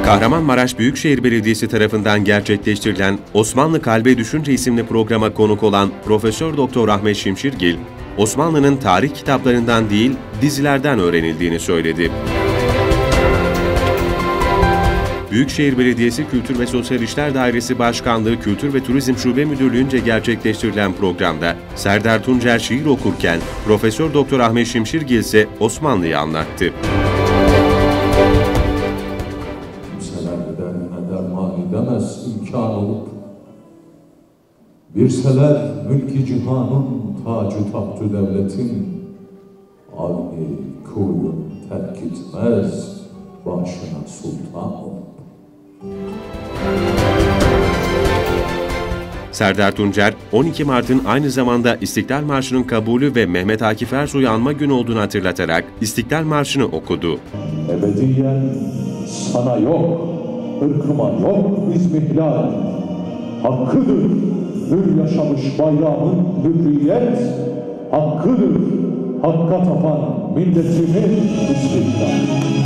Kahramanmaraş Büyükşehir Belediyesi tarafından gerçekleştirilen Osmanlı Kalbe Düşünce isimli programa konuk olan Profesör Doktor Ahmet Şimşirgil, Osmanlı'nın tarih kitaplarından değil, dizilerden öğrenildiğini söyledi. Büyükşehir Belediyesi Kültür ve Sosyal İşler Dairesi Başkanlığı Kültür ve Turizm Şube Müdürlüğü'nce gerçekleştirilen programda Serdar Tuncer şiir okurken Profesör Doktor Ahmet Şimşirgil ise Osmanlı'yı anlattı. Demez imkan olup birseler mülki cihanın tacı tahtü devletin avni kuyun terk etmez başına sultan olup. Serdar Tuncer, 12 Mart'ın aynı zamanda İstiklal Marşı'nın kabulü ve Mehmet Akif Ersoy'u anma günü olduğunu hatırlatarak İstiklal Marşı'nı okudu. Ebediyen sana yok, ırkıma yok izmihlal, hakkıdır hür yaşamış bayrağın hürriyet, hakkıdır hakka tapan milletimin istiklal.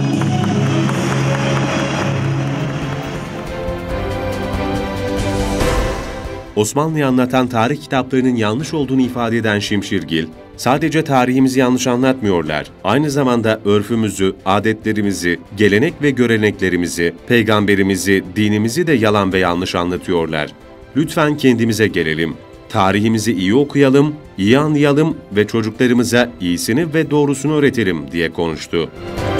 Osmanlı'yı anlatan tarih kitaplarının yanlış olduğunu ifade eden Şimşirgil, sadece tarihimizi yanlış anlatmıyorlar, aynı zamanda örfümüzü, adetlerimizi, gelenek ve göreneklerimizi, peygamberimizi, dinimizi de yalan ve yanlış anlatıyorlar. Lütfen kendimize gelelim, tarihimizi iyi okuyalım, iyi anlayalım ve çocuklarımıza iyisini ve doğrusunu öğretelim diye konuştu.